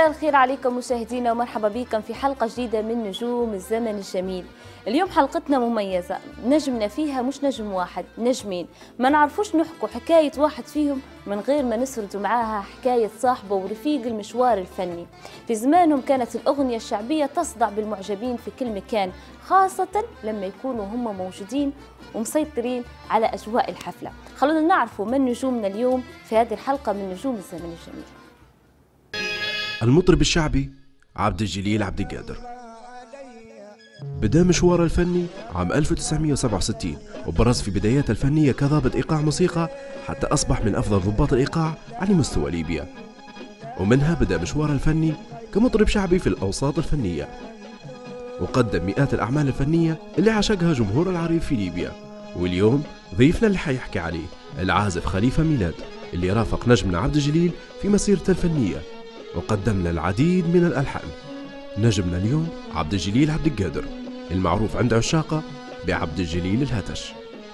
مساء الخير عليكم مشاهدينا ومرحبا بكم في حلقة جديدة من نجوم الزمن الجميل. اليوم حلقتنا مميزة، نجمنا فيها مش نجم واحد، نجمين ما نعرفوش نحكوا حكاية واحد فيهم من غير ما نسردوا معاها حكاية صاحبه ورفيق المشوار الفني. في زمانهم كانت الأغنية الشعبية تصدع بالمعجبين في كل مكان، خاصة لما يكونوا هم موجودين ومسيطرين على أجواء الحفلة. خلونا نعرفوا من نجومنا اليوم في هذه الحلقة من نجوم الزمن الجميل. المطرب الشعبي عبد الجليل عبد القادر بدأ مشواره الفني عام 1967 وبرز في بداياته الفنية كضابط إيقاع موسيقى حتى أصبح من أفضل ضباط الإيقاع على مستوى ليبيا، ومنها بدأ مشواره الفني كمطرب شعبي في الأوساط الفنية، وقدم مئات الأعمال الفنية اللي عشقها جمهور العريض في ليبيا. واليوم ضيفنا اللي حيحكي عليه العازف خليفة ميلاد اللي رافق نجمنا عبد الجليل في مسيرته الفنية وقدمنا العديد من الألحان. نجمنا اليوم عبد الجليل عبد القادر المعروف عند عشاقه بعبد الجليل الهتش.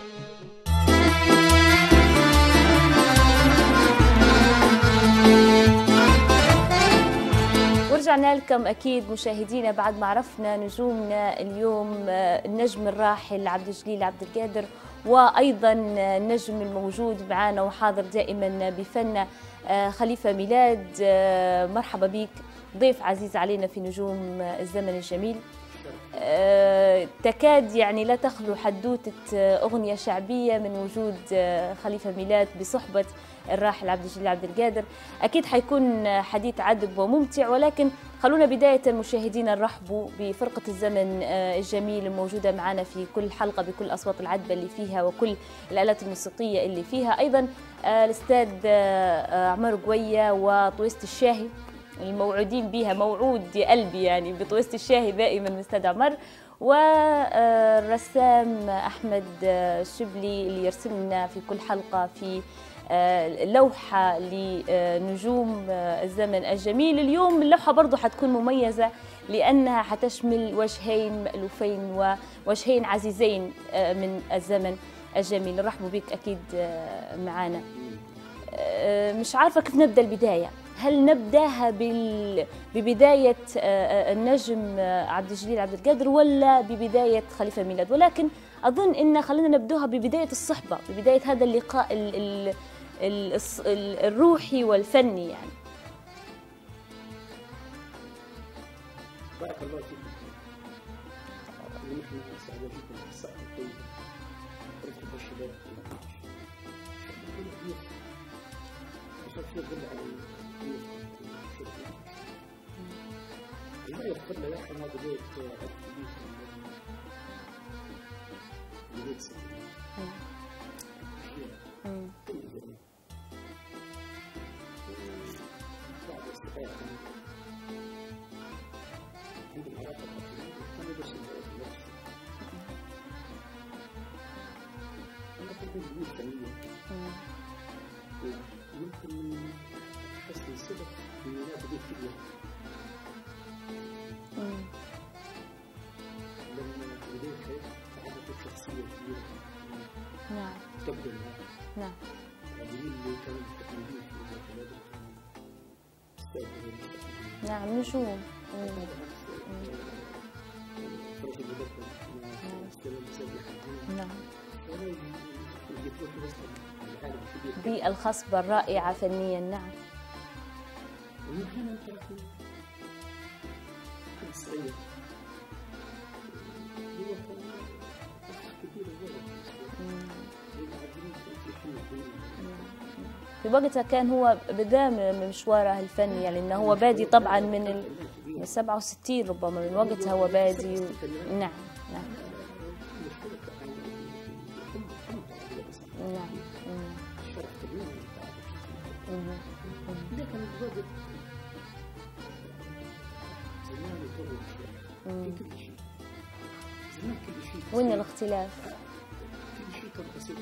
ورجعنا لكم أكيد مشاهدينا بعد ما عرفنا نجومنا اليوم، النجم الراحل عبد الجليل عبد القادر، وأيضا النجم الموجود معنا وحاضر دائما بفنه خليفة ميلاد. مرحبا بك، ضيف عزيز علينا في نجوم الزمن الجميل. تكاد يعني لا تخلو حدوتة أغنية شعبية من وجود خليفة ميلاد بصحبة الراحل عبد الجليل عبد القادر. أكيد حيكون حديث عذب وممتع، ولكن خلونا بداية المشاهدين نرحبوا بفرقة الزمن الجميل الموجودة معنا في كل حلقة بكل أصوات العذبة اللي فيها وكل الآلات الموسيقية اللي فيها. أيضا الأستاذ عمر قوية وطويست الشاهي الموعودين بها، موعود يا قلبي يعني بطويست الشاهي دائما من أستاذ عمر، والرسام أحمد الشبلي اللي يرسم لنا في كل حلقة في لوحة لنجوم الزمن الجميل. اليوم اللوحة برضو حتكون مميزة لأنها حتشمل وجهين مألوفين ووجهين عزيزين من الزمن الجميل. نرحب بك أكيد معنا. مش عارفة كيف نبدأ البداية، هل نبداها ببداية النجم عبد الجليل عبد القادر ولا ببداية خليفة ميلاد؟ ولكن أظن إن خلينا نبدوها ببداية الصحبة، ببداية هذا اللقاء الروحي والفني يعني. بارك الله فيكم. نحن سعداء جدا بالساعة الطيبة. رفقة الشباب وصلت يدل على ما يذكر لي واحد هذا بيت البيت بعد استطاعة عندي العلاقة القتلية كان يدرس النفس. أنا كنت بيوت فنية ويمكن حسن السبب في ميلاد بيت كبير. لما بديت تعرفت شخصية كبيرة. نعم. تبدو نعم. العاملين اللي كانوا مستقبلين في البلد استقبلوا. نعم، نجوم. نعم. بيئة الخصبة الرائعة فنيا. نعم. في وقتها كان هو بدا من مشواره الفني، يعني انه هو بادي طبعا من 67 ربما، من وقتها هو بادي. نعم. نعم. نعم. وين الاختلاف؟ كل شيء كان بسيط.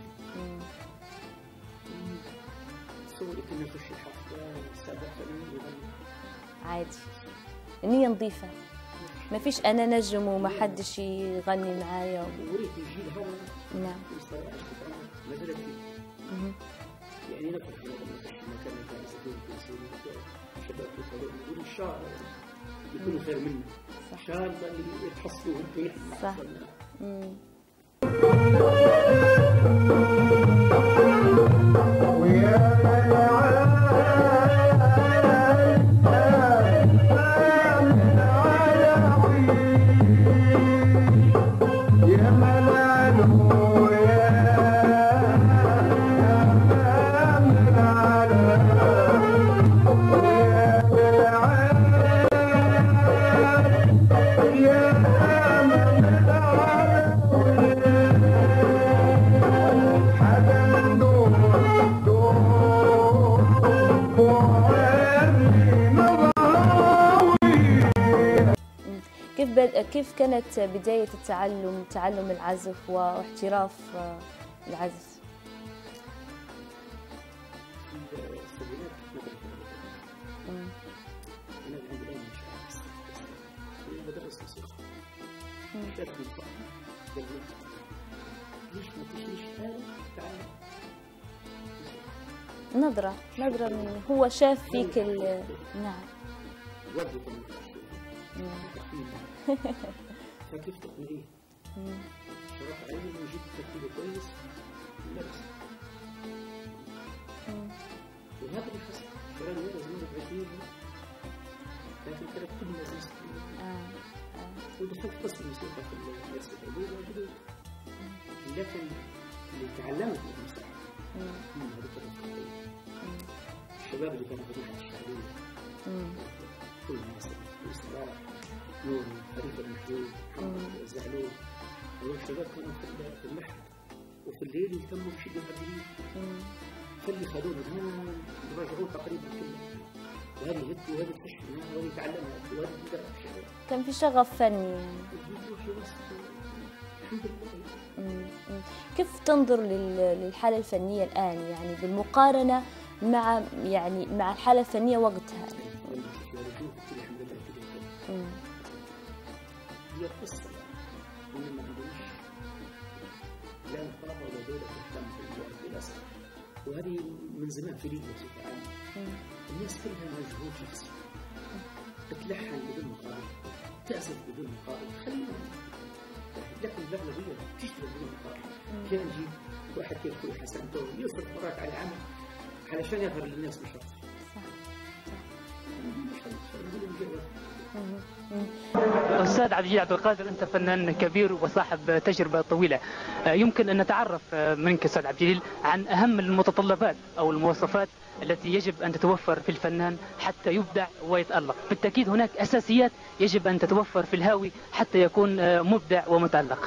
تصوري كنا نخش الحفلة سابقا عادي، النية نظيفة، ما فيش أنا نجم وما حدش يغني معايا. وريت يجي الهواء. نعم. يعني نفرح لما نخش مكان جالس فيه الشباب يقولوا الشاب يكونوا خير منا، شاب اللي يتحصلوا وانتم نحن صح. كيف كانت بداية تعلم العزف واحتراف العزف؟ نظرة منه، هو شاف فيك نعم. فكيف تقنيه؟ صراحة علمي وجدت ترتيبه كويس لبس. وهذا اللي حصل، شراني مرة زمان ب20 لكن كانت كلمة زي ودخلت قسم موسيقى في المدرسة الأولى لكن اللي تعلمت من المسرح من هذيك الفترة الشباب اللي كانوا في المعهد الشعبية كل الناس واستمرار نور فريد المحلول محمد الزعلول والشباب كانوا في المعهد وفي الليل يهتموا بشدة التدريب فاللي خذوه من هون يرجعوه تقريبا كله وهذه هدي وهذه تحشي وهذه تعلمها وهذه تبدأ الشباب كان في شغف فني يعني. الحمد لله. كيف تنظر للحالة الفنية الآن يعني بالمقارنة مع الحالة الفنية وقتها؟ هي قصة إن ما عندناش لا نقابة ولا دولة تهتم بالوقت للأسف وهذه من زمان في ليبيا بصفة عامة الناس كلها مجهود شخصي تتلحن بدون مقابل تعزف بدون مقابل خلينا لكن الأغلبية تشتغل بدون مقابل كان نجيب واحد كيف كل حسن يصرف مرات على عمل علشان يظهر للناس بشرط أستاذ عبد الجليل عبد القادر، أنت فنان كبير وصاحب تجربة طويلة، يمكن أن نتعرف منك أستاذ عبد الجليل عن أهم المتطلبات أو المواصفات التي يجب أن تتوفر في الفنان حتى يبدع ويتألق. بالتأكيد هناك أساسيات يجب أن تتوفر في الهاوي حتى يكون مبدع ومتألق.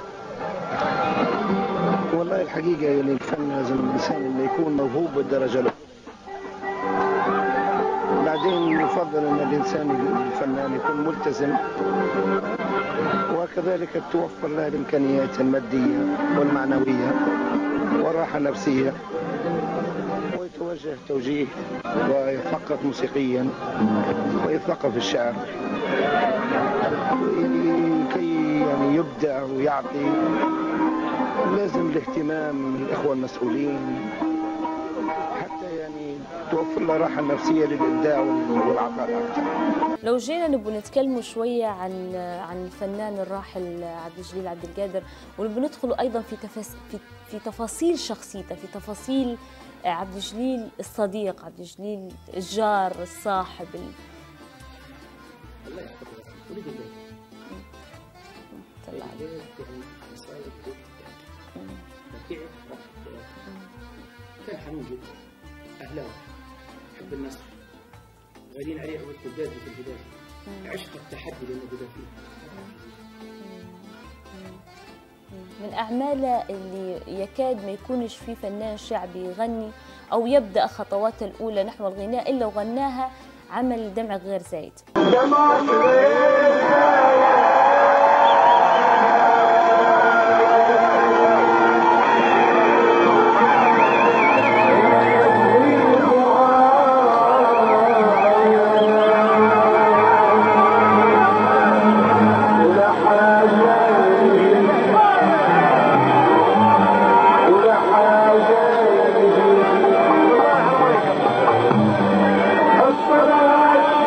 والله الحقيقة يعني الفن لازم الإنسان اللي يكون موهوب بالدرجة الأولى. بعدين يفضل أن الإنسان الفنان يكون ملتزم وكذلك توفر له الإمكانيات المادية والمعنوية والراحة النفسية ويتوجه توجيه ويثقف موسيقيا ويثقف في الشعر كي يعني يبدع ويعطي. لازم الاهتمام من الإخوة المسؤولين حتى يعني توفر له راحة نفسية للإبداع والعطاء أكثر. لو جينا نبغى نتكلموا شوية عن الفنان الراحل عبد الجليل عبد القادر ونبغى ندخلوا أيضا في تفاصيل شخصيته، في تفاصيل عبد الجليل الصديق، عبد الجليل الجار الصاحب الله يحفظه ولد الله طلع كان حنون جدا أهلاوي حب النصر غالين عليه عود الدادي في البداية عشق التحدي لأنه بدأ فيه. من أعماله اللي يكاد ما يكونش في فنان شعبي يغني أو يبدأ خطواته الأولى نحو الغناء إلا وغناها عمل دمع غير زايد. الصلاة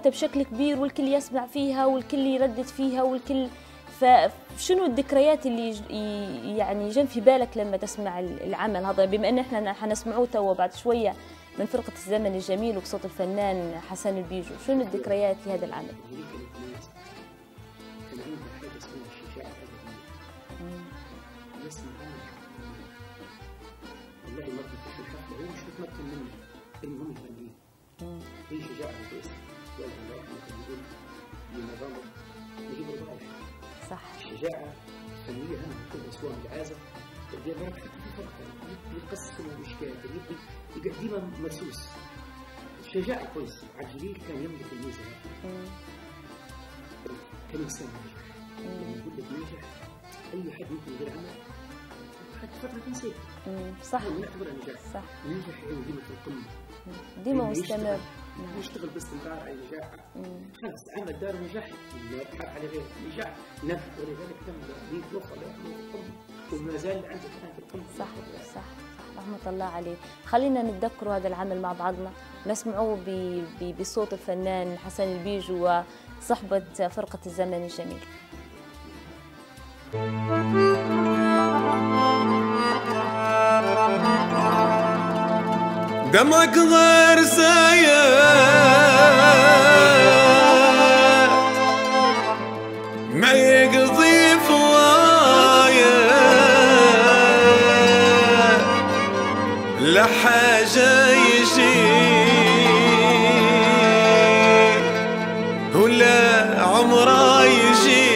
متفاوتة بشكل كبير، والكل يسمع فيها والكل يردد فيها والكل. فشنو الذكريات اللي يعني جن في بالك لما تسمع العمل هذا، بما ان احنا حنسمعوه توا بعد شوية من فرقة الزمن الجميل وبصوت الفنان حسن البيجو؟ شنو الذكريات في هذا العمل؟ والله ما كنت في الحفله هو مش متمكن مني انهم يغنين. هي شجاعه كويسه والله الله يرحمه كان يقول لنظام نجيب الربايح. صح. الشجاعه الفنيه هم كل اسوان العازف اللي ما حتى في فرق يقسم المشكلات يبقى ديما مرسوس. الشجاعه كويسه. عبد الجليل كان يملك الميزه هذه. كان انسان ناجح. لما يقول لك ناجح اي حد ممكن يدير عمل حتى فترة تنسيق. صح. نعتبرها نجاح. صح. نجح يعني ديما في القمة. ديما مستمر. يشتغل باستمرار على نجاح. خلاص عمل دار نجاح ما يضحك على غيره نجاح نجح ولذلك تم 100 نقطة القمة وما زال عنده الآن في القمة. صح صح رحمة الله عليه. خلينا نتذكروا هذا العمل مع بعضنا، نسمعوه بصوت الفنان حسن البيجو وصحبة فرقة الزمن الجميل. دمعك غير زايد ما يقضي فوايد لا حاجة يجي ولا عمره يجي.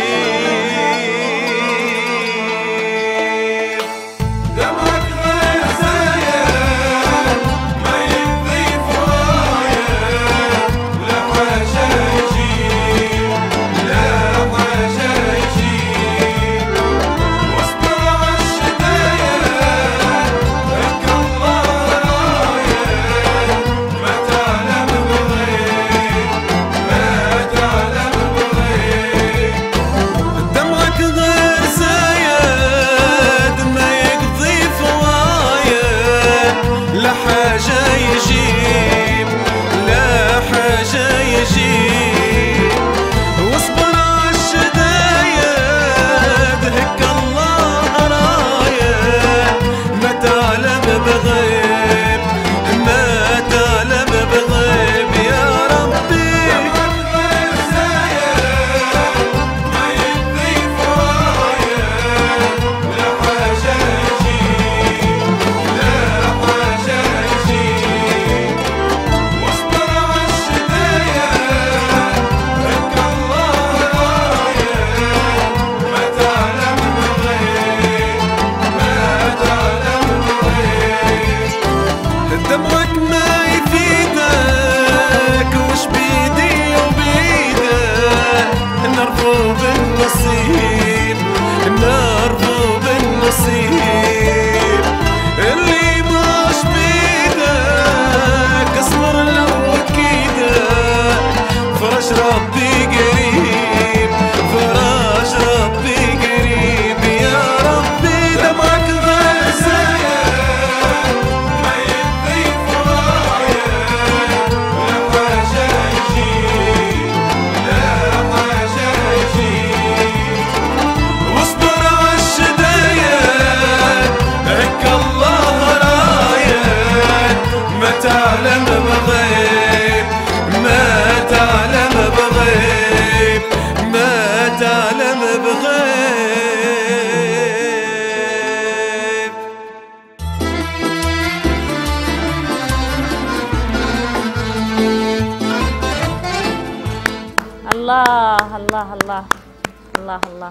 الله الله الله الله الله.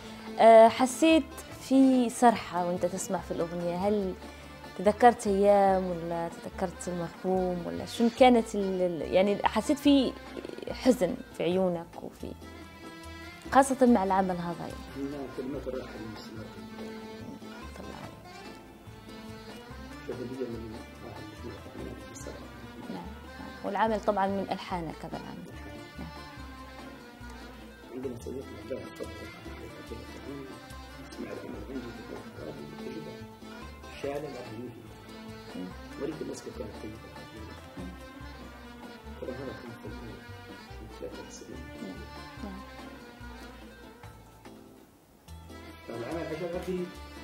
حسيت في سرحة وانت تسمع في الأغنية؟ هل تذكرت أيام ولا تذكرت المفهوم ولا شو كانت يعني حسيت في حزن في عيونك وفي خاصة مع العمل هذا؟ يعني كلمات الراحة المسلمة طلع عليك شهادية من نعم. والعمل طبعا من ألحانك هذا العمل. نعم. عندنا صديق الله يحفظه اسمع العمل عندي تجربة شالة العلمية ولكن الناس كانت طيبة. ترى هذا كان فنان 3 سنين. نعم. فالعمل عجب عجيب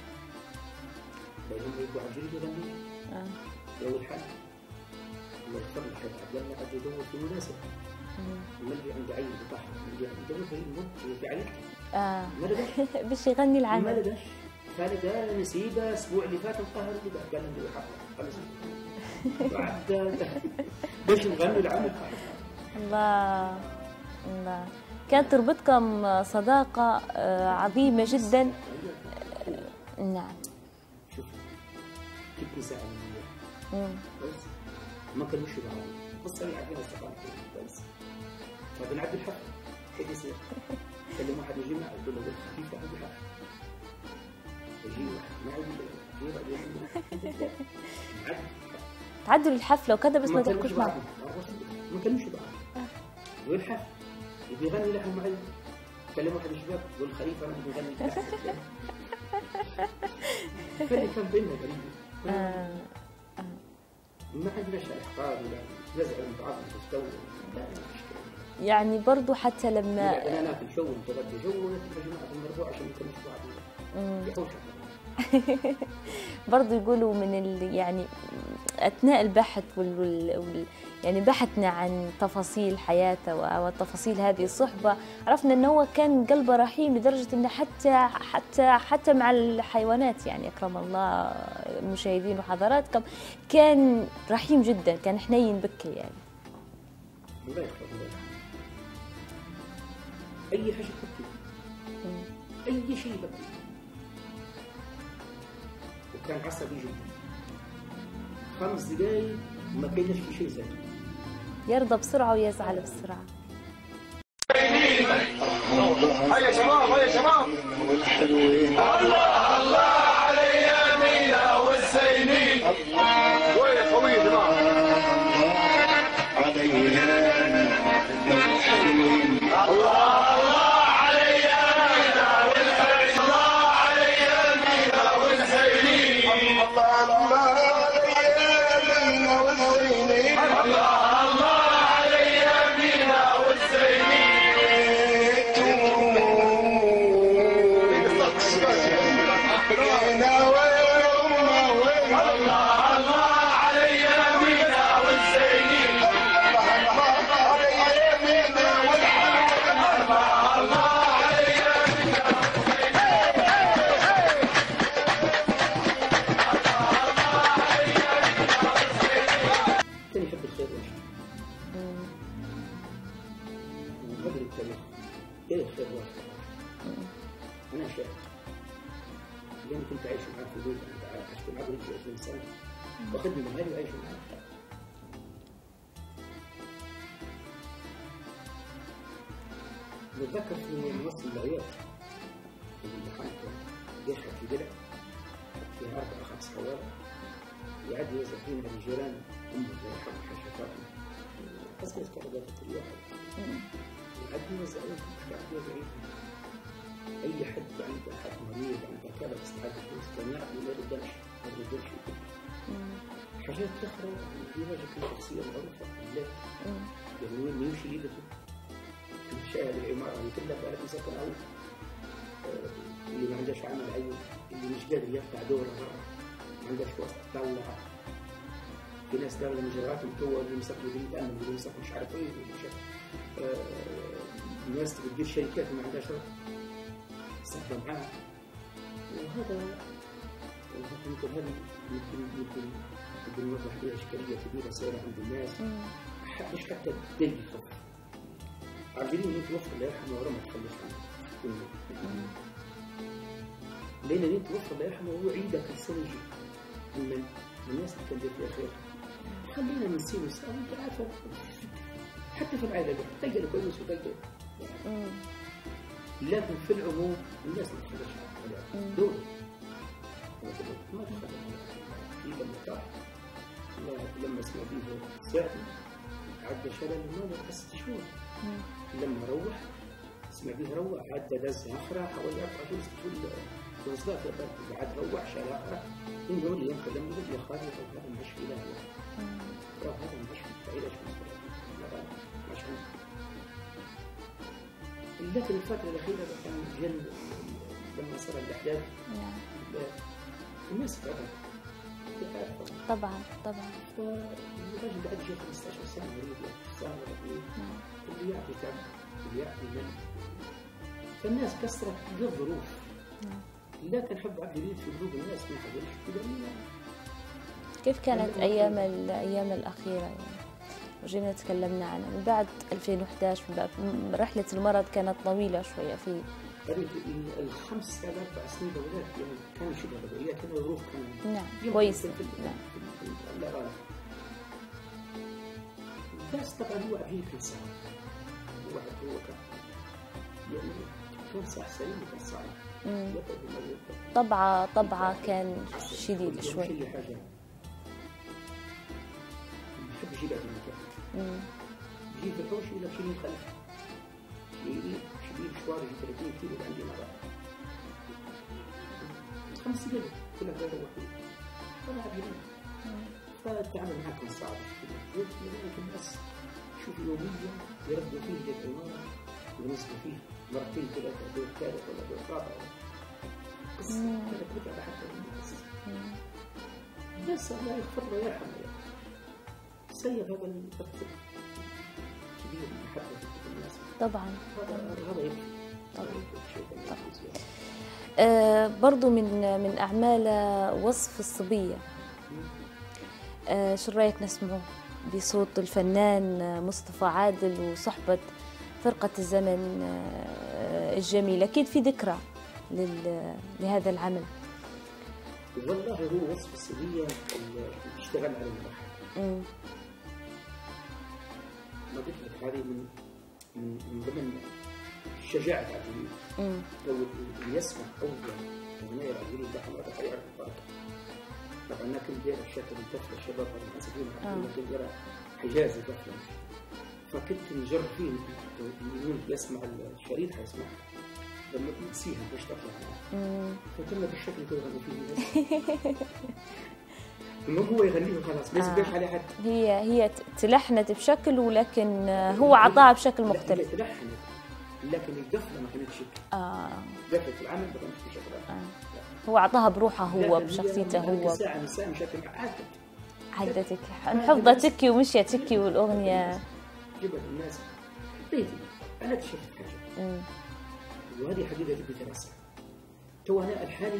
بينما يبقوا عجيب يغني أول حاجة الله يختار لك عبد الله قد يدور في مناسبة الملقي عنده عين بطاحة الملقي عنده في الموت في عليك ما لقاش باش يغني العمل ما لقاش فلقى نسيبه الأسبوع اللي فات القهر اللي قال عنده حفلة خلص بعد باش نغني العمل. الله الله كانت تربطكم صداقة عظيمة جدا. نعم. شوف كنت نساء بس ما كانوش يبغوا بس اللي عندنا استقامة بس فبنعدي الحفل كيف يصير؟ كلم واحد يجي معي يقول له كيف عندي الحفل؟ يجي واحد ما يجي تعدوا الحفلة وكذا بس ما تحكوش معه. ما كانوش يبغوا والحفل يبي يغني لحن معين كلم واحد الشباب يقول خليفة أنا بغني لحن فاللي كان بيننا غريب. ما عندناش احقاد ولا نزع المتعاطف المستوى لا يعني برضو حتى لما انا ناكل جو ونتغدى جو ونتغدى جماعه المربوع عشان ما نكملش بعض يحوش برضو يقولوا من يعني اثناء البحث يعني بحثنا عن تفاصيل حياته وتفاصيل هذه الصحبه عرفنا انه هو كان قلبه رحيم لدرجه انه حتى مع الحيوانات يعني اكرم الله مشاهدين وحضراتكم كان رحيم جدا كان حنين بكل يعني. الله يحفظه اي حاجه بكي اي شيء بكي وكان عصبي جدا 5 دقائق ما كاينش في شيء زي يرضى بسرعة ويزعل بسرعة. هيا شباب هيا شباب والحلوين الله الله على يمينه والزينين وين طويل يا جماعة على يمينه والحلوين الله الله على يمينه والزينين الله على يمينه والزينين الله الله أنا شاعر لأني كنت عايش معاه في البيت عشت معاه بنتي 20 سنة وأخذني من هذه وعايش معاه. نتذكر في نص العيال اللي دخلت يشرب في درع فيها 4 أو 5 حوالي يعدي يزحين على الجيران أمه الله يرحمها حاجة فاطمة بس كهرباء كل واحد يعدي يزحين مش قاعد يزعين أي حد عنده حد مريض عنده كذا بيستحق الفلوس كان يعطي ما يردش ما يردش حاجات أخرى في وجه شخصية معروفة لا يعني وين يمشي يده شاهد العمارة اللي كلها بقى مسكن أول اللي ما عندهش عمل عيون اللي مش قادر يفتح دورة برا ما عندهش وقت تطلع في ناس داروا مجراتهم تو اللي مسكوا بنت أمن واللي مسكوا مش عارف إيه الناس بتدير شركات ما عندهاش وقت صعبة معاه وهذا يمكن هذه يمكن نوضح فيها إشكالية كبيرة صايرة عند الناس مش حتى الدين يخف عارفين إن توفى الله يرحمه ورا ما تخلص عنه لأن اللي توفى الله يرحمه هو عيدة كل سنة يجي من الناس اللي كان دير فيها خير خلينا نسيب نسأل أنت عارفة حتى في العائلة تقدر كويس وتقدر لكن في العموم الناس ما تخلص عنه دول ما تخلص في لما طاح لما اسمع فيه ساعتي عدى شلل ما حست شهور لما روح اسمع فيه روح عدى دز اخرى حوالي 4 شهور وصلت بعد روح شال اخرى من يوم اللي يمكن لما يقول يا خالد هذا مش في له هذا مش في عيله مش مش لكن الفترة الأخيرة كان جن لما صار الأحداث نعم. الناس تعبت. طبعا طبعا. فالرجل بعد جاء 15 سنة مريض صار اللي يعطي تعب اللي يعطي من. فالناس كسرت للظروف. لكن حب عبد الجليل في قلوب الناس ما حقولش. كيف كانت الأيام الأخيرة يعني؟ وجينا تكلمنا عنها من بعد 2011 من بعد رحلة المرض كانت طويلة شوية في الخمس ثلاث 4 سنين دولات يعني كانوا شبه بدوية كانوا الظروف كانوا نعم كويس. نعم. بس طبعا هو عبد كان صعب. هو كان يعني كان صح سليم وكان صعب. طبعه كان شديد شوي. يحب يجيب هذا المكان. يجيب الحوش يقول لك شيل الخلف. شيل مشوار يجي 30 كيلو عندي مرة. 5 دقائق كلها غير وحيد. طلع بيريد. فالتعامل معه كان صعب. لكن بس شوف يوميا يردوا فيه جد المرة ونصبوا فيه مرتين 3 دور ثالث ولا دور رابع. قصة كانت متعبة حتى للناس. بس الله يغفر له ويرحمه. سيب هذا الترتيب كبير محبة في الناس. طبعا هذا يكفي. برضو من أعمال وصف الصبية. شو رأيك نسمعه بصوت الفنان مصطفى عادل وصحبة فرقة الزمن الجميل؟ أكيد في ذكرى لهذا العمل. والله هو وصف الصبية اللي اشتغل على المراحل. ما قلت لك هذه من ضمن شجاعة عبد الجليل. لو اللي يسمع أول أغنية عبد الجليل ده هذا حيعرف البركة. طبعا أنا كنت داير الشكل الطفل الشباب المناسبين كنت داير حجازي طفل. فكنت نجرب فيه من يسمع الشريط حيسمع لما تنسيها باش تطلع معاه. فتم بالشكل كده غني فيه. ما هو يغنيه خلاص ما يسبقش عليه حد. هي تلحنت بشكل ولكن هو عطاها بشكل مختلف. هي تلحنت لكن القفله ما كانتش قفله العمل ما كانتش بشكل هو عطاها بروحه هو بشخصيته هو. ساعه مشاكل عدتك حفظتك ومشيتك والاغنيه جبت الناس بيتي انا اكتشفت حاجه وهذه حقيقه تبي دراسه. تو انا الحالي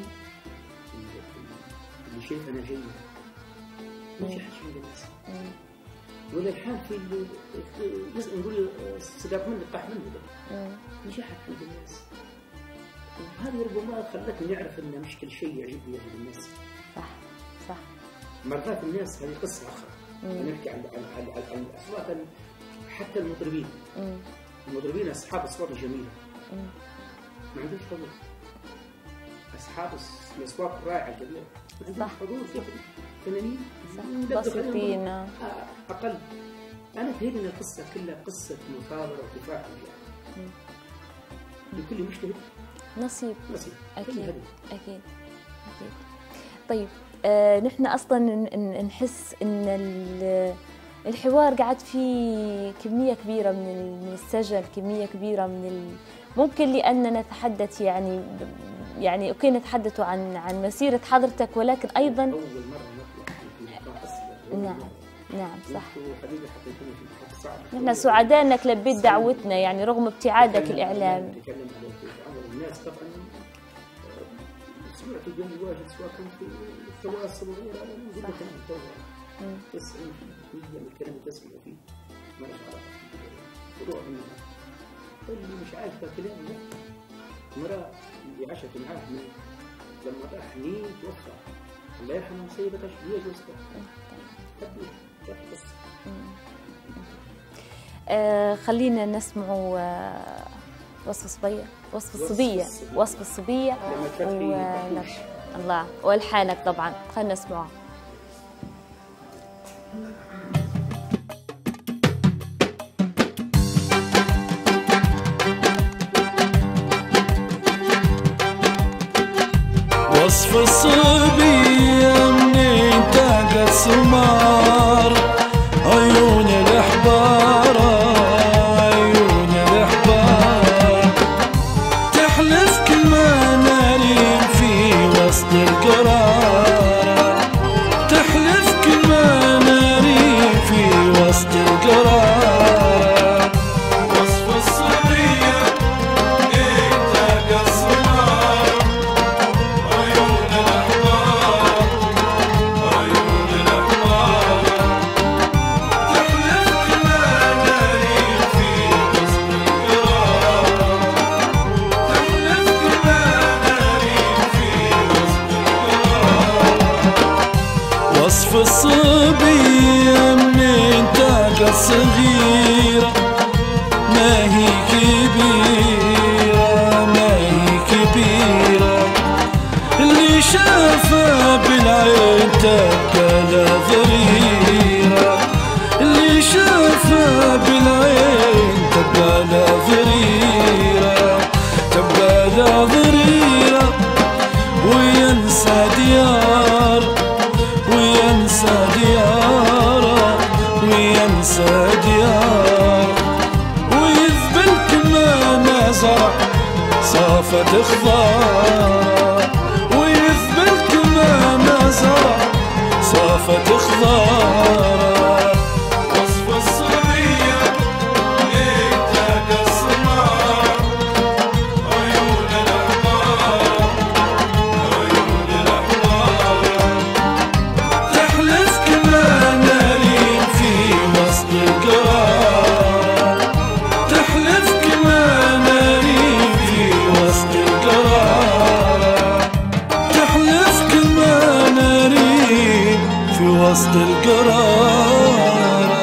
اللي شايف انا جيد ما في حد عند الناس ولا الحال في نقول صداق منه طاح منه نجحت عند الناس. وهذه ربما خلتني نعرف ان مش كل شيء يعجبني الناس. صح مرات الناس هذه قصه اخرى. نحكي عن الاصوات حتى المطربين. المطربين اصحاب اصوات جميله ما عندهمش حضور. اصحاب الاصوات الرائعه الكبيره ما عندهمش حضور. فنانين بسيطين اقل. انا فهمت ان القصه كلها قصه مثابره وكفاح يعني. لكل مجتهد نصيب. اكيد. طيب نحن اصلا نحس ان الحوار قعد فيه كميه كبيره من السجل، كميه كبيره من ممكن لاننا نتحدث يعني اوكي نتحدث عن مسيره حضرتك ولكن ايضا اول مره نطلع نعم صح. نحن سعداء انك لبيت دعوتنا يعني رغم ابتعادك الاعلامي. الناس طبعا سمعت الجميع واجد سواء كان في التواصل وغيره على موجودة كلام طبعا 90% من الكلام اللي تسمع فيه ما لهش علاقة فروع منها. اللي مش عاجبه كلامنا مرة اللي عاشت معاه لما راح نين توفى الله يرحمه سيبتها هي جوزته كانت قصة. خلينا نسمع وصف الصبية الله والحانك طبعا. خلينا نسمعها. وصف الصبية منين تاقت سمار عيون الأحبار الصبية منين تلقى الصغيرة ما هي كبيرة ما هي كبيرة، اللي شافها بالعين تبقى لا ضريرة، اللي شافها بالعين تبقى لا ضريرة، تبقى لا ضريرة، وينسى ديار وينسى دياره وينسى ديار، ويذبل كما ما زرع صافت خضار، ويذبل كما ما زرع صافت خضار. وصف الصبية ليه تلقى الصنار، عيون الأحمار عيون الأحمار، تحلف كما نارين في وسط القرار، تحلف كما نارين في وسط القرار، تحلف كما نارين في وسط القرار.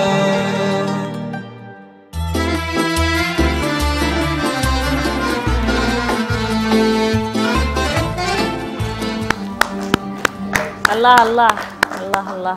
الله الله الله الله.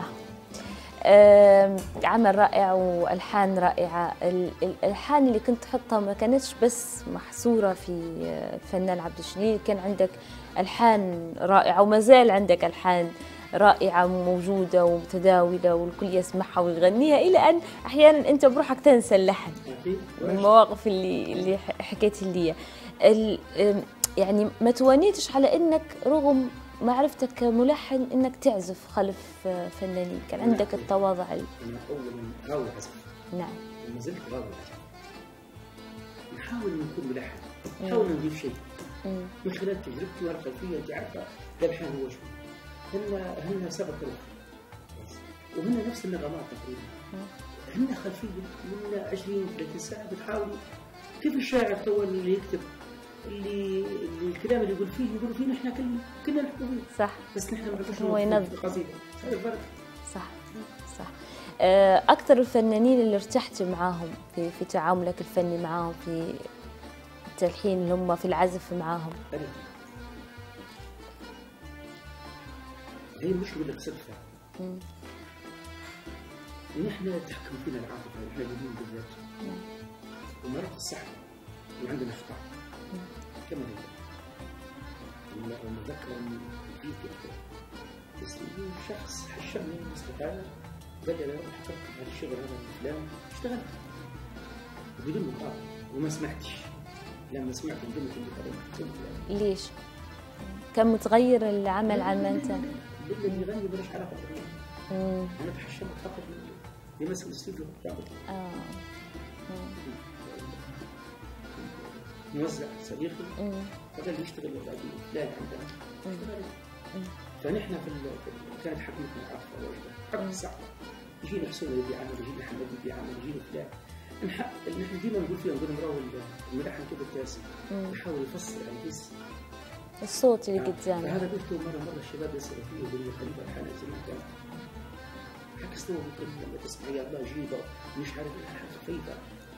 عمل رائع والحان رائعه. الالحان اللي كنت تحطها ما كانتش بس محصوره في الفنان عبد الجليل، كان عندك الحان رائعه وما زال عندك الحان رائعه موجوده ومتداوله والكل يسمعها ويغنيها، الى ان احيانا انت بروحك تنسى اللحن. المواقف اللي حكيتي لي يعني ما توانيتش على انك رغم معرفتك كملحن انك تعزف خلف فنانين، كان عندك التواضع. انا اول غاوي عزف. نعم. ما زلت غاوي عزف. نحاول نكون ملحن، نحاول نضيف شيء من خلال تجربتي والخلفيه. انت عارفه الالحان هو شو؟ هن سبق روح وهن نفس النغمات تقريبا. هن خلفيه من 20 30 ساعه بتحاول كيف الشاعر تو اللي يكتب اللي الكلام اللي يقول فيه يقولوا فينا احنا كلنا نحكوا فيه. صح. بس نحن ما نعرفوش هو ينظم قصيده. هذا الفرق. صح صح. اكثر الفنانين اللي ارتحت معاهم في تعاملك الفني معاهم في التلحين اللي هم في العزف معاهم. هي المشكله اللي قصدتها. نحن تحكم فينا العاطفه، نحن اليومين بالذات. ومرات الصحة وعندنا اخطاء. كما هي. ونتذكر ان في بس شخص حشمني الاستقاله بدل اروح افكر هذا الشغل هذا الفلان اشتغلت بدون مقابل وما سمعتش. لما سمعت ندمت اني ليش؟ كان متغير العمل عن ما انت؟ اللي يغني مالوش علاقه بالغنى. انا تحشمت فقط لمسك الاستوديو. موزع صديقي فقال لي اشتغل فلان عندنا اشتغل. فنحن كانت حكمتنا عاطفه واجده، حكم صعب. يجينا حسين يبي عمل، يجينا حمد يبي عمل، يجينا فلان. نحن ديما نقول فيها نقول نراوي الملحن كذا التاسع يحاول يفسر الحس الصوت اللي قدامه. فهذا قلته مره الشباب يسالوا فيه يقولوا لي خليفه الحان زمان كان عكس تو ممكن لما تسمع يا الله جيبه مش عارف الحان خفيفه.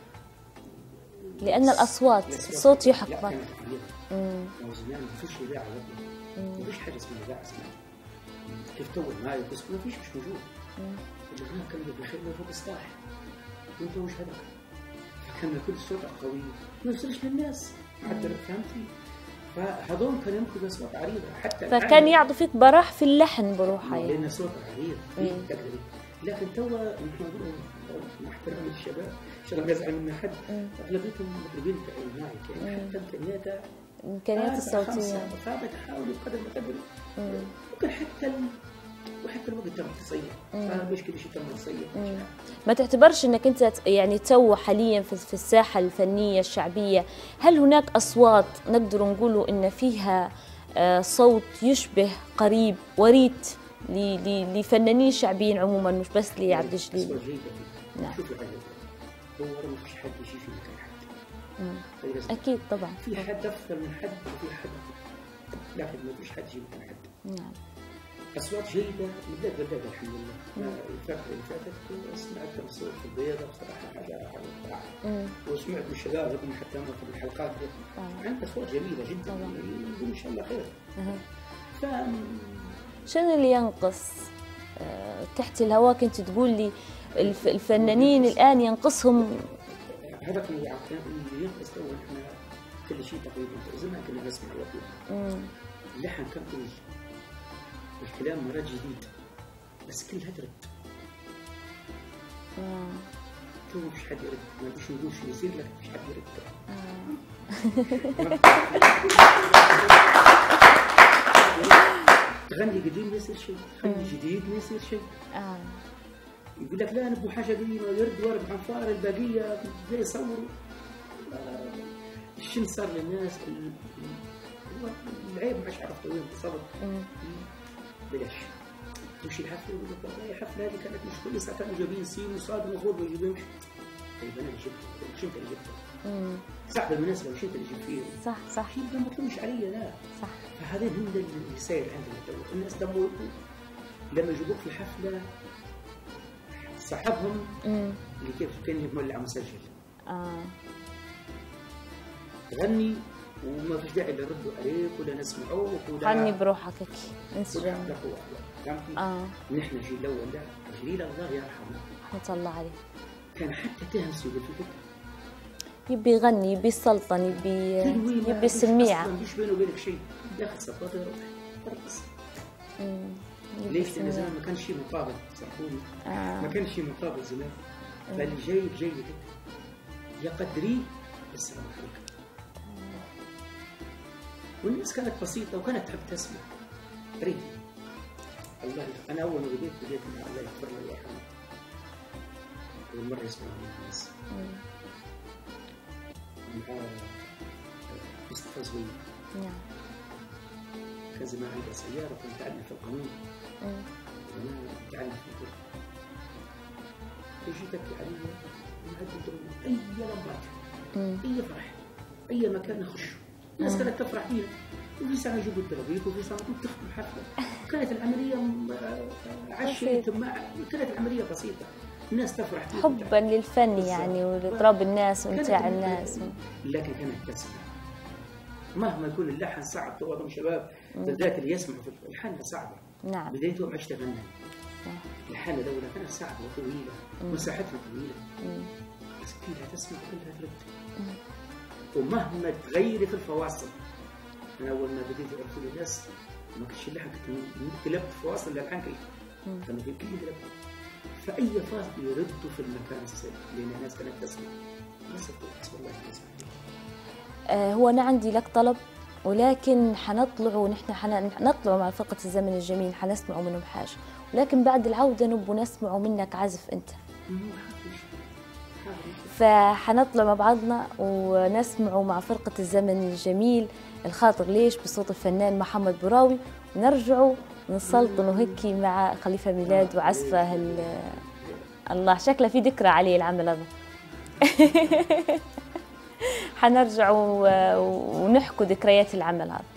لأن الأصوات الصوت يحفظ. زمان ما فيش إذاعة ما فيش حاجة اسمها إذاعة زمان. كيف تو معي بس ما فيش مش موجود. اللي هنا كان بيخلنا فوق السطح وأنت وش هذا؟ كان كل صوت قوي ما يوصلش للناس حتى فهمتي؟ فهذول كانوا يمكن أصوات عريضة حتى فكان يعطي فيك براح في اللحن بروحه يعني. لأن صوت عريض تقدري. لكن تو نحن نقول مع احترام الشباب شغل ما يزعل منا حد اغلبيتهم مطربين معي يعني حتى امكانيات الصوتيه فبتحاول بقدر ما تقدر. ممكن وحتى الوقت تم تصيح مش كل شيء تم تصيح. ما تعتبرش انك انت يعني تو حاليا في الساحه الفنيه الشعبيه هل هناك اصوات نقدر نقولوا ان فيها صوت يشبه قريب وريت لفنانين شعبيين عموما مش بس لعبد الجليل؟ نعم. شوفي هو ما فيش حد يجي في مكان حد. اكيد طبعا. في حد افضل من حد وفي حد لكن ما فيش حد يجي مكان حد. نعم. اصوات جيده بدات الحمد لله. الفتره اللي فاتت سمعت كم صوت في البيضه بصراحه حاجه رائعه. وسمعت من الشباب ابن حتى في الحلقات عندها اصوات جميله جدا ان شاء الله خير. شنو اللي ينقص؟ تحت الهواء كنت تقول لي الفنانين الان ينقصهم هذا اللي ينقص. تو احنا كل شيء تقريبا زمان كنا نسمع وقت اللحن كان طويل والكلام مرات جديد بس كلها ترد. تو مش حد يرد، ما بديش نقول شو يصير لك مش حد يرد. تغني قديم ما يصير شيء، تغني جديد ما يصير شيء. يقول لك لا نبغى حاجه قديمه يرد ورد عنفار الباقيه زي يصوروا. شنو صار للناس؟ العيب مش عرفت وين بالضبط. بلاش تمشي الحفله يقول لك والله الحفله هذه كانت مش كويسه، كانوا جايبين سين وصاد المفروض ما يجيبونش. طيب انا اللي جبته مش انت اللي جبته. صح بالمناسبه مش انت اللي جبت فيه. صح شيء ما تلومش علي لا. صح. فهذا هم اللي صاير عندنا تو. الناس لما يجيبوك في حفله صاحبهم اللي كيف كان مولع مسجل. تغني وما فيش داعي يردوا عليك ولا نسمعوك ولا غني بروحك هيك انسجم. نحن الجيل الاول ده جيل الله يرحمه رحمة الله عليه كان حتى تهمس يقول لك يبي يغني يبي يسلطن يبي السميعه مش بينه وبينك شيء ياخذ صفاته يروح يرقص. ليش؟ لأن زمان ما كان شيء مقابل صحوني. ما كان شيء مقابل زمان. فاللي جاي يقدريه السلام عليكم. والناس كانت بسيطة وكانت تحب تسمع. ريدي الله أنا أول ما بديت مع الله يغفر له ويرحمه. أول مرة يسمع من الناس. مع مصطفى زويل. نعم. كان زمان عندي سيارة كنت أتعلم في القانون. وأنا أتعلم في القانون. تجي تبكي علي أي لمبات أي فرح أي مكان نخش الناس كانت تفرح فينا وفي ساعة يجيبوا الترابيك وفي ساعة تختم حفلة. كانت العملية عشية كانت العملية بسيطة الناس تفرح فيها حبا للفن يعني ولإطراب الناس وإمتاع الناس. لكن كانت تسمع مهما يكون اللحن صعب. طبعا شباب بالذات اللي يسمعوا في الحان صعبة. نعم. بدايتهم عشت غنى الحان الأولى كانت صعبة وطويلة مساحتها طويلة بس كلها تسمع كلها ترد. ومهما تغيري في الفواصل أنا أول ما بديت أعرف الناس ما كانش اللحن كنت قلبت فواصل للحن كانوا في كل قلب فأي فاصل يردوا في المكان السيء لأن الناس كانت تسمع الناس تسمع والله تسمع. هو أنا عندي لك طلب ولكن حنطلع ونحن حنطلع مع فرقة الزمن الجميل حنسمعوا منهم حاجة ولكن بعد العودة نبغى نسمعوا منك عزف أنت. فحنطلع مع بعضنا ونسمعوا مع فرقة الزمن الجميل الخاطر ليش بصوت الفنان محمد براوي ونرجعوا نسلطنوا هيك مع خليفة ميلاد وعزفه الله شكله في ذكرى عليه العمل هذا. حنرجع ونحكوا ذكريات العمل هذا.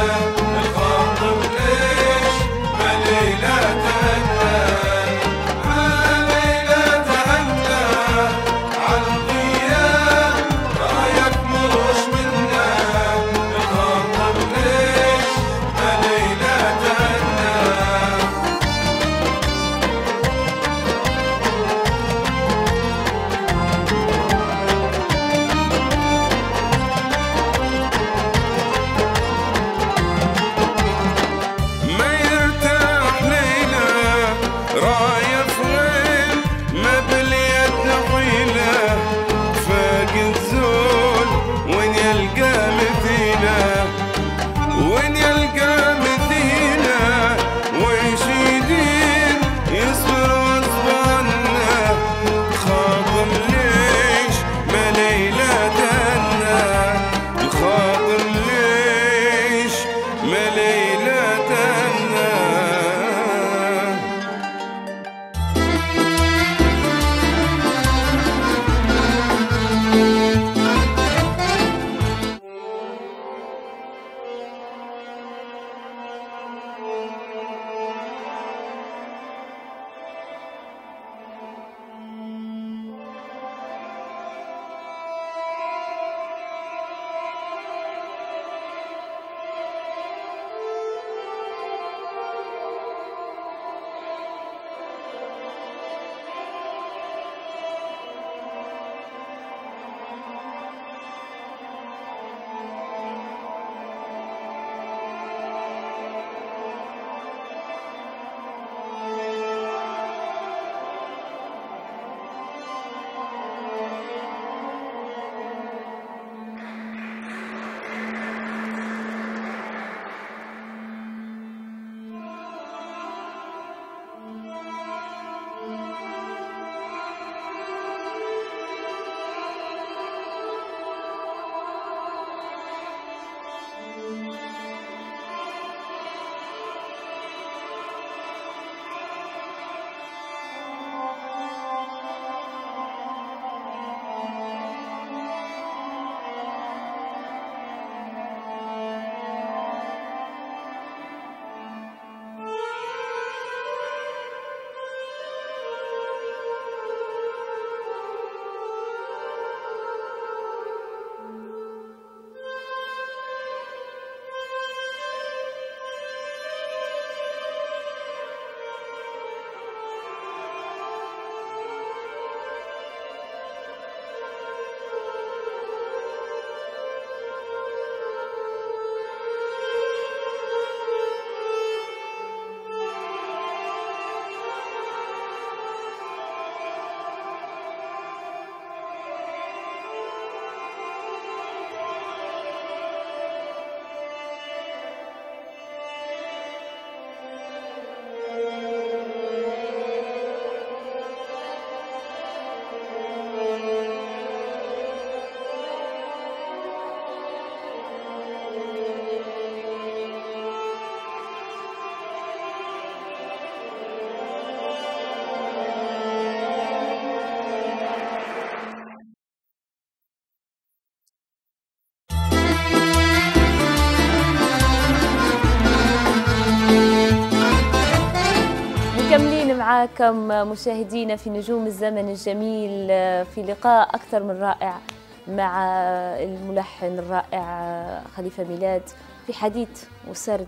معاكم مشاهدينا في نجوم الزمن الجميل في لقاء أكثر من رائع مع الملحن الرائع خليفة ميلاد في حديث وسرد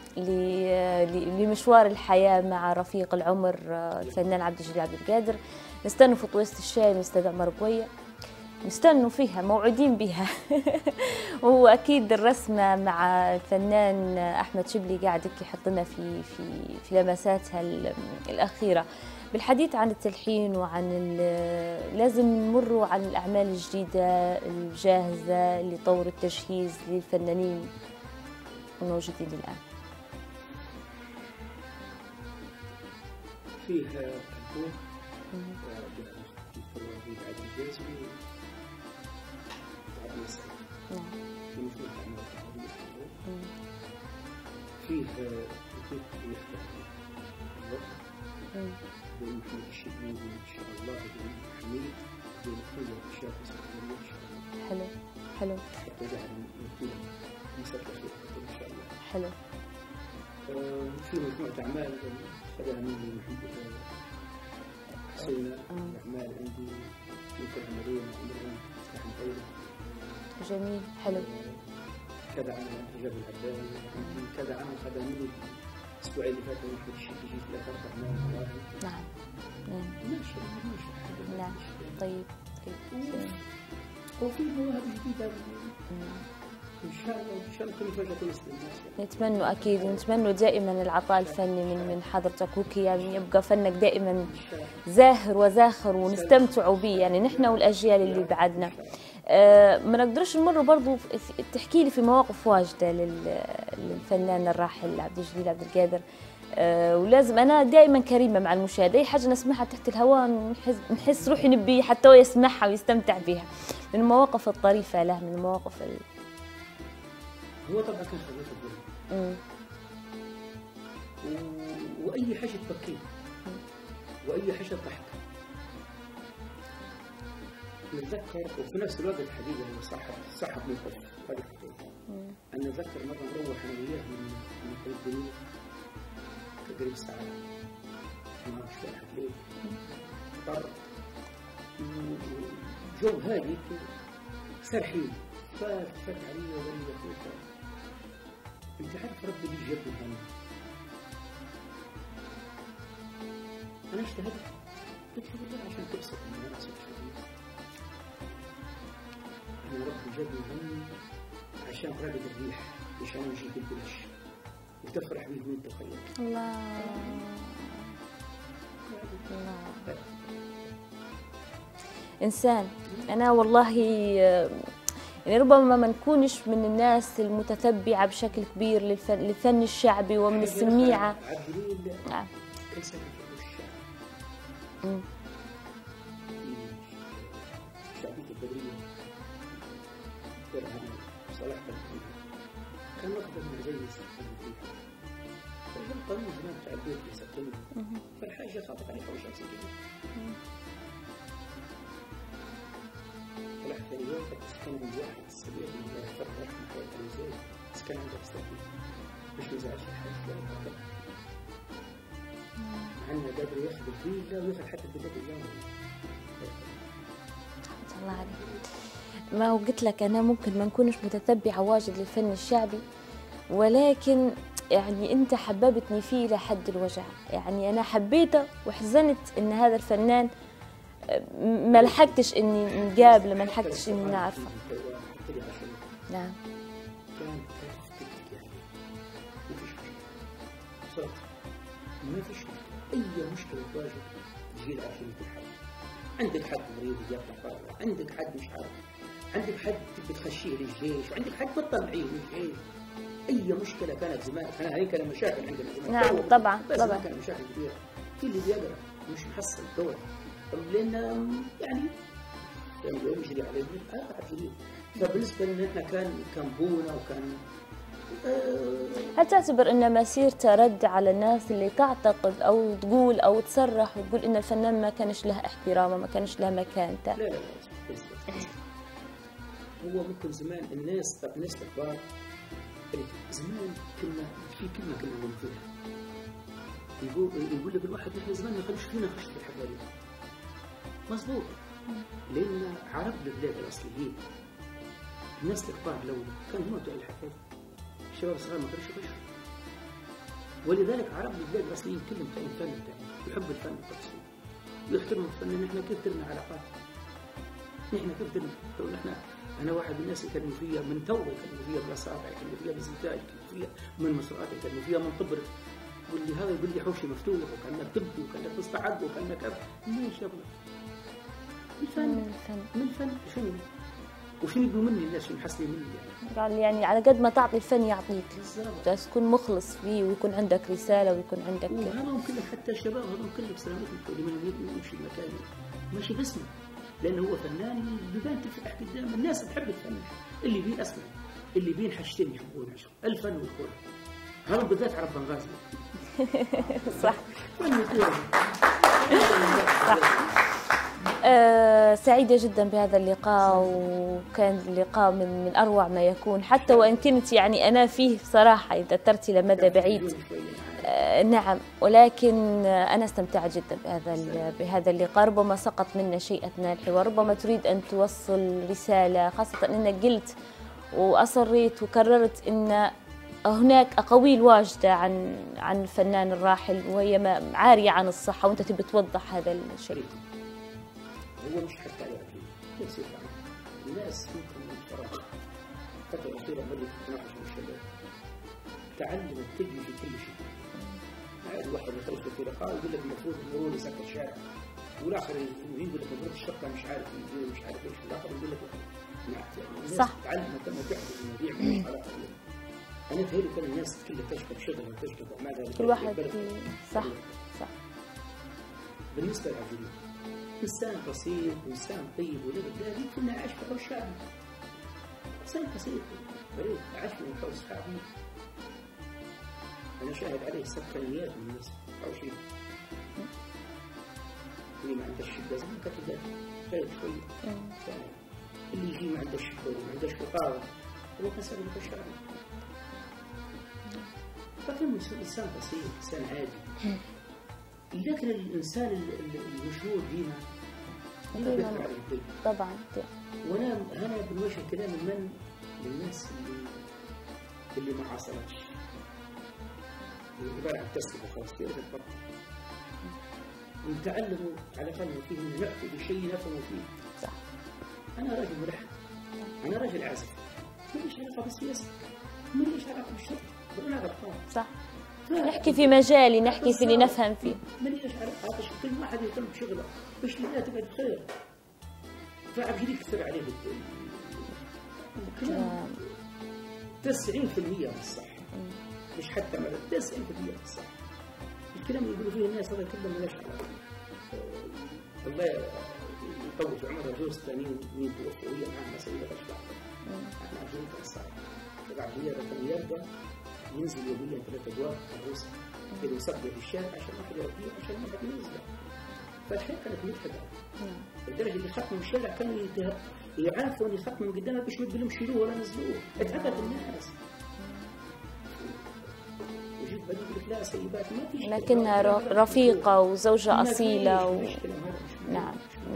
لمشوار الحياة مع رفيق العمر الفنان عبد الجليل عبد القادر. نستنوا في طويسة الشاي من أستاذ عمر قوية، نستنوا فيها موعودين بها واكيد الرسمه مع الفنان احمد شبلي قاعد يحط لنا في لمساتها الاخيره بالحديث عن التلحين وعن لازم نمروا عن الاعمال الجديده الجاهزه لطور التجهيز للفنانين الموجودين الان. فيه فيه ويمكن الشباب ان شاء الله حميد ويكون اشياء ان شاء الله. حلو حتى يعني يكون مسافه ان شاء الله. حلو. في مجموعة أعمال خدها مني محمد حسين، أعمال عندي في كرهمرين عمرين أحمد أيضا. جميل حلو. كذا عمل رجال العباني، عندي كذا عمل خدها مني الأسبوعين اللي فاتوا محمد الشيخ يجي ثلاث أربع أعمال. نعم. ماشي. نعم. طيب. وفي مواهب جديدة إن شاء الله كل فجأة تنسى الناس. نتمنى أكيد، نتمنى دائما العطاء الفني من حضرتك وكي، يعني يبقى فنك دائما زاهر وزاخر ونستمتعوا به، يعني نحن والأجيال اللي بعدنا. ما نقدرش نمر برضو تحكي لي في مواقف واجدة للفنان الراحل عبد الجليل عبد القادر. ولازم أنا دائما كريمة مع المشاهد، أي حاجة نسمعها تحت الهواء نحس روحي نبي حتى هو يسمعها ويستمتع بها، من المواقف الطريفة له، من المواقف هو طبعا كان خبيث الدنيا، وأي حاجة تبكيه وأي حاجة تضحك. نتذكر وفي نفس الوقت الحقيقة هو صاحب موقف هذه الحقيقة. أنا أتذكر مرة نروح أنا وياه من طريق الدنيا تقريبا ساعة، ما أعرف شو أحد ليه طر جو هادي سرحين، فات علي وقال لي يا أخوي أنت عارف ربي لي جاب الهم. أنا اجتهدت، قلت له والله عشان تبسط من الناس أنا ربي جاب الهم عشان راقد الريح، عشان يجيك البلش وتفرح به وانت تخيل. الله. إنسان. أنا والله يعني ربما ما نكونش من الناس المتتبعة بشكل كبير للفن الشعبي ومن السميعة. نعم. كل سنة في الشعب. شعبية البدرية. درهم صلاح الدين. كان نقدر نجلس في البدرية. فالجن قانون زمان بتاع البيت يسكنه. فالحاجة خاطف عليه حوالي 50 كيلو. طلعت ثاني يوم كان من واحد السبيل من الله يحفظه ويرحمه حياة أبو زيد، بس كان عنده استثناء مش مزعج الحاج لا يتقبل. عنا قادر ياخذ الفيلا وياخذ حتى الفيلات الجامعية. الله عليك. ما هو قلت لك أنا ممكن ما نكونش متتبعة واجد للفن الشعبي، ولكن يعني أنت حببتني فيه لحد الوجع. يعني أنا حبيته وحزنت إن هذا الفنان ما لحقتش إني نقابله، ما لحقتش إني نعرفه. نعم. كان تفتك يعني ما فيش مشكلة صراحة، ما فيش مشكلة. أي مشكلة تواجه تجي لها عشان تحل. عندك حد مريض يطلع برا، عندك حد مش عارف، عندك حد تبي تخشيه للجيش، وعندك حد بتطلعيه للجيش. أي مشكلة كانت زمان، أنا هي كان مشاكل عندنا زمان. نعم طبعا بس طبعا. كان مشاكل كبيرة. في اللي بيقرأ مش محصل دور، لأن يعني يجري عليه عجيب. فبالنسبة لنا إحنا كان بونا وكان. هل تعتبر أن مسيرته رد على الناس اللي تعتقد أو تقول أو تصرح وتقول إن الفنان ما كانش له احترامه، ما كانش له مكانته؟ لا هو ممكن زمان الناس الكبار زمان في كلمة كنا نقول فيها، يقول لك الواحد نحن زمان ما كانش فينا خش في الحكاية دي. مظبوط، لأن عرب البلاد الأصليين الناس الكبار لو كانوا هم بتوع الحكاية، الشباب الصغار ما كانوش يخشوا. ولذلك عرب البلاد الأصليين كلهم بتوع الفن بتاعهم، يحبوا الفن التفصيل ويحترموا الفن. نحن كيف درنا علاقات، نحن كيف درنا نحن. أنا واحد من الناس يكلموا فيها من توبة، يكلموا فيها بالأصابع، يكلموا فيها بالزجاج، يكلموا فيها من مصرات، يكلموا فيها من طبرك. يقول لي هذا يقول لي حوشي مفتوح وكأنك تبكي وكأنك تستعد وكأنك ليش يا ابني؟ من الفن شنو؟ وشنو يبغوا مني الناس، شنو محصلين مني يعني؟ قال يعني على قد ما تعطي الفن يعطيك، بس تكون مخلص فيه ويكون عندك رسالة ويكون عندك. وهذا كله حتى الشباب هذول كله بسلامتهم اللي يمشي المكان ماشي باسمه، لأنه هو فنان بيبان تفتح قدام الناس تحب الفن، اللي بين أسمع، اللي بين حاجتين يحبون الفن والكورة. هذا بالذات عرب بنغازي. صح. فن الكورة. صح. سعيدة جدا بهذا اللقاء، وكان اللقاء من أروع ما يكون، حتى وإن كنت يعني أنا فيه بصراحة إذا ترت إلى مدى بعيد. نعم، ولكن أنا استمتعت جدا بهذا اللقاء. ربما سقط منا شيء أثناء الحوار، ربما تريد أن توصل رسالة، خاصة أنك قلت وأصريت وكررت أن هناك أقاويل واجدة عن الفنان الراحل وهي عارية عن الصحة، وأنت تبي توضح هذا الشيء. هو مش حتى على يصير الناس ممكن من الفراغ الفترة الأخيرة بدأت تتناقش مع الشباب، تعلم التجري في كل شيء. عادي واحد يخلص في لقاء يقول لك المفروض المرور يسكر الشارع، والآخر يقول لك المفروض الشرطة مش عارف يجي مش عارف ايش، والآخر يقول لك يعني صح. تعلم تم تحدث المواضيع مش علاقة. أنا أتهيألي كل الناس كلها تشبه شغل وتشبه أعمال، كل واحد صح. بالنسبة للعجولين إنسان بسيط وإنسان طيب ولبد لا كنا عايش في حول شعبي، إنسان بسيط بريء عايش في حول شعبي. أنا شاهد عليه سكريات من الناس أو شيء اللي ما عنده الشدة زي ما كتب خير شوية، اللي يجي ما عنده الشدة وما عنده وقارة هو كان سبب الشعبي. فكان إنسان بسيط إنسان عادي، لكن الإنسان المشهور ديما طبعا. وانا بنوجه كلام من للناس اللي ما عاصرتش، عباره عن تسلية خلاص كده تتبطل، ونتعلموا على الاقل فيه نأتي بشيء نفهموا فيه. صح. انا راجل ملحن، انا راجل عازف، ما ليش علاقه بالسياسه، ما ليش علاقه بالشرطه، ولا غلطان. صح. نحكي في مجالي، نحكي في اللي نفهم فيه. ما ليش علاقه، كل واحد يهتم بشغله باش الحياه تبقى بخير. فعبد الجليل كثر عليه الكلام 90% من الصح، مش حتى 90% من الصح. الكلام اللي يقولوا فيه الناس هذا كله مالوش علاقه. الله يطول في عمرها جوز ثانيين مين توفوا وهي معها مسويه اشباح. احنا عارفين كان صح. تبع هي كان يرضى ينزل يوميا 3 ادوار عروسه كده يصدق في الشارع عشان واحد يربيه عشان ما حد ينزله. فالحياه كانت متعبه. لدرجه اللي ختموا الشارع كانوا يعافوا ان يختموا من قدامها باش ما يقولوا يشيلوه ولا ينزلوه، اتعبت الناس. وجيت بدي اقول لك لا سيبات ما فيش، لكنها رفيقه وزوجه اصيله نعم.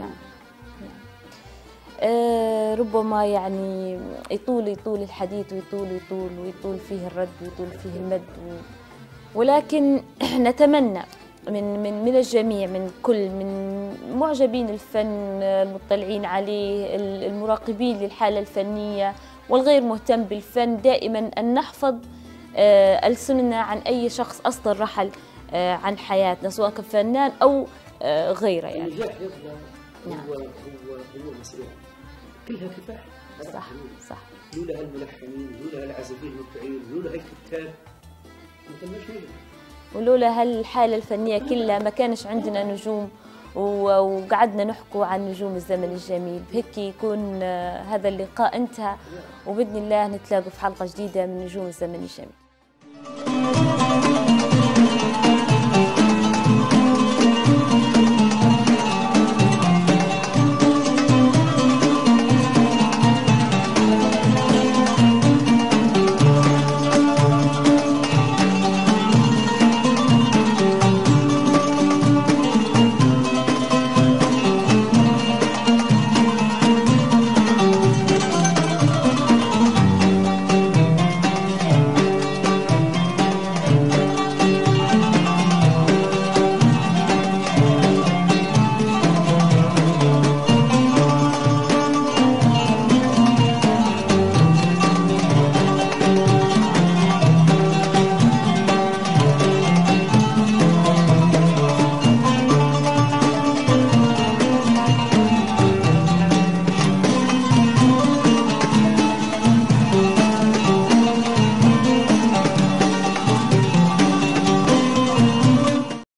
ربما يعني يطول الحديث ويطول فيه الرد ويطول فيه المد ولكن نتمنى من الجميع، من معجبين الفن، المطلعين عليه، المراقبين للحالة الفنية والغير مهتم بالفن، دائما أن نحفظ ألسننا عن أي شخص أصلا رحل عن حياتنا سواء كفنان أو غيره. يعني النجاح يبقى هو مسيرة كلها كفاح. صح. لولا هالملحنين، لولا هالعازفين المبدعين، لولا هالكتاب ما كناش نجح. ولولا هالحالة الفنية كلها ما كانش عندنا نجوم وقعدنا نحكوا عن نجوم الزمن الجميل. بهيك يكون هذا اللقاء انتهى، وبإذن الله نتلاقوا في حلقة جديدة من نجوم الزمن الجميل.